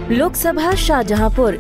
लोकसभा शाहजहांपुर।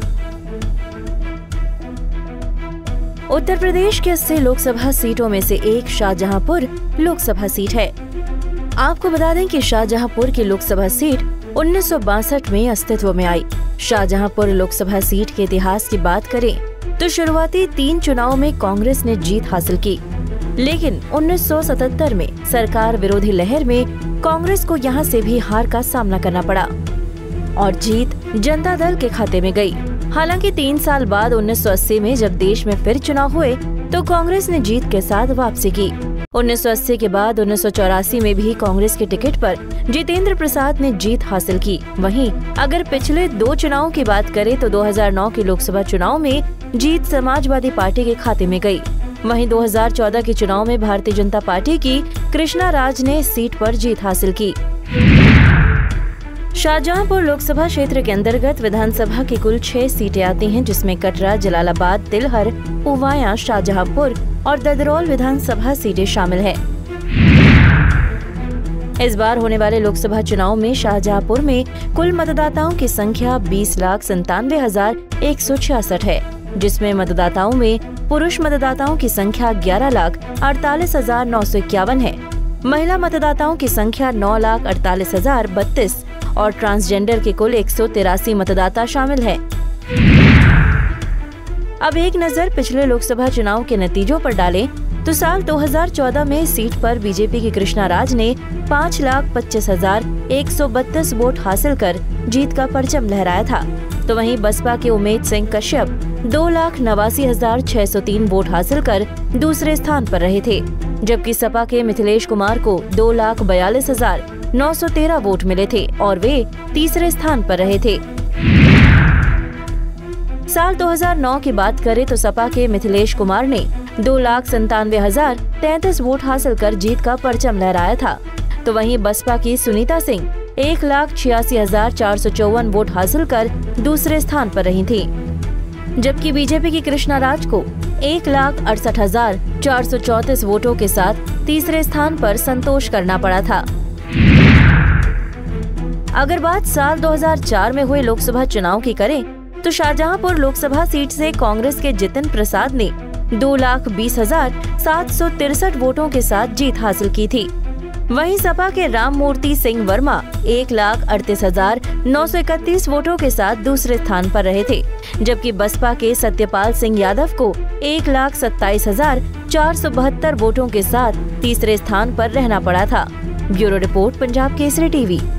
उत्तर प्रदेश के 80 लोकसभा सीटों में से एक शाहजहांपुर लोकसभा सीट है। आपको बता दें कि शाहजहांपुर की लोकसभा सीट 1962 में अस्तित्व में आई। शाहजहांपुर लोकसभा सीट के इतिहास की बात करें तो शुरुआती 3 चुनाव में कांग्रेस ने जीत हासिल की, लेकिन 1977 में सरकार विरोधी लहर में कांग्रेस को यहां से भी हार का सामना करना पड़ा और जीत जनता दल के खाते में गई। हालांकि 3 साल बाद 1980 में जब देश में फिर चुनाव हुए तो कांग्रेस ने जीत के साथ वापसी की। 1980 के बाद 1984 में भी कांग्रेस के टिकट पर जितेंद्र प्रसाद ने जीत हासिल की। वहीं अगर पिछले 2 चुनावों की बात करें तो 2009 के लोकसभा चुनाव में जीत समाजवादी पार्टी के खाते में गई। वहीं 2014 के चुनाव में भारतीय जनता पार्टी की कृष्णा राज ने सीट पर जीत हासिल की। शाहजहांपुर लोकसभा क्षेत्र के अंतर्गत विधानसभा की कुल 6 सीटें आती हैं, जिसमें कटरा, जलालाबाद, तिलहर, पुवाया, शाहजहांपुर और ददरौल विधानसभा सीटें शामिल हैं। इस बार होने वाले लोकसभा चुनाव में शाहजहांपुर में कुल मतदाताओं की संख्या 20,97,166 है, जिसमें मतदाताओं में पुरुष मतदाताओं की संख्या 11,48,951 है, महिला मतदाताओं की संख्या 9,48,032 और ट्रांसजेंडर के कुल 183 मतदाता शामिल हैं। अब एक नजर पिछले लोकसभा चुनाव के नतीजों पर डालें तो साल 2014 में सीट पर बीजेपी की कृष्णा राज ने 5,25,132 वोट हासिल कर जीत का परचम लहराया था, तो वहीं बसपा के उमेद सिंह कश्यप 2,89,603 वोट हासिल कर दूसरे स्थान पर रहे थे, जबकि सपा के मिथिलेश कुमार को 2,42,913 वोट मिले थे और वे तीसरे स्थान पर रहे थे। साल 2009 की बात करें तो सपा के मिथिलेश कुमार ने 2,97,033 वोट हासिल कर जीत का परचम लहराया था, तो वहीं बसपा की सुनीता सिंह 1,86,454 वोट हासिल कर दूसरे स्थान पर रही थी, जबकि बीजेपी की कृष्णा राज को 1,68,434 वोटों के साथ तीसरे स्थान पर संतोष करना पड़ा था। अगर बात साल 2004 में हुए लोकसभा चुनाव की करें तो शाहजहांपुर लोकसभा सीट से कांग्रेस के जितिन प्रसाद ने 2,20,763 वोटों के साथ जीत हासिल की थी। वहीं सपा के राम मूर्ति सिंह वर्मा 1,38,931 वोटों के साथ दूसरे स्थान पर रहे थे, जबकि बसपा के सत्यपाल सिंह यादव को 1,27,472 वोटों के साथ तीसरे स्थान पर रहना पड़ा था। Bureau report, Punjab Kesari TV.